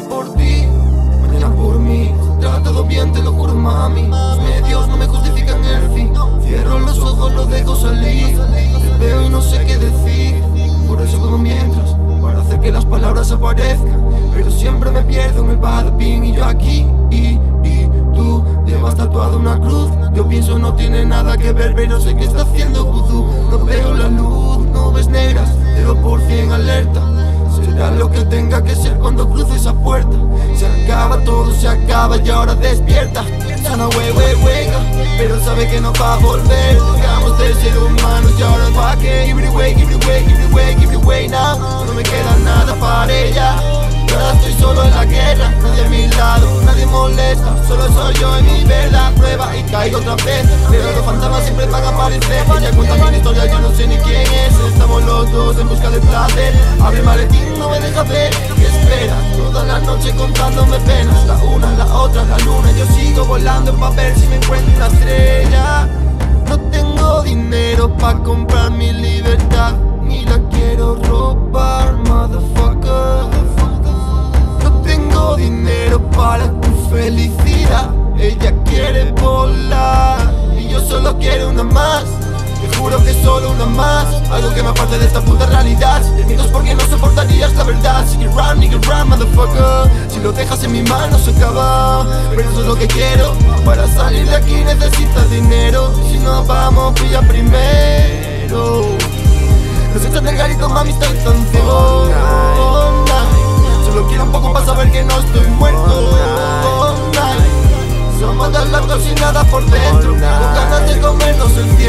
por ti, mañana por mí. Saldrá todo bien, te lo juro, mami. Los medios no me justifican el fin. Cierro los ojos, los dejo salir. Te veo y no sé qué decir. Por eso como mientras, para hacer que las palabras aparezcan. Pero siempre me pierdo en el badapín. Y yo aquí, y tú llevas tatuado una cruz. Yo pienso no tiene nada que ver, pero sé que está haciendo vudú. No veo la luz, nubes negras, 0% alerta. Será lo que tenga que ser cuando cruzo esa puerta. Se acaba todo, se acaba y ahora despierta. Sana hueca, pero sabe que no va a volver. Dejamos de ser humanos y ahora va que give it away, give it away, give it away, give it away now. No me queda nada para ella. Y ahora estoy solo en la guerra, nadie a mi lado, nadie molesta. Solo soy yo en mi verdad, prueba y caigo otra vez. Pero los fantasmas siempre van a aparecer. Ella cuenta mi historia, yo no sé ni quién es. Estamos los dos en busca del placer. Abre el maletín, no me deja ver. ¿Qué espera? Toda la noche contándome penas. La una, la otra, la luna. Yo sigo volando pa' ver si me encuentro una estrella. No tengo dinero pa' comprar mi libertad, ni la quiero robar, motherfucker. No tengo dinero para tu felicidad. Ella quiere volar y yo solo quiero una más. Te juro que solo una más. Algo que me aparte de esta puta realidad. Te miento porque no soportarías la verdad. Sigue run, motherfucker. Si lo dejas en mi mano se acaba. Pero eso es lo que quiero. Para salir de aquí necesitas dinero. Si no vamos, pilla primero. No se echan del garito, mami, estoy tan ciego. Solo quiero un poco para saber que no estoy muerto. Somos tan largos y nada por dentro. Con ganas de comernos el tiempo.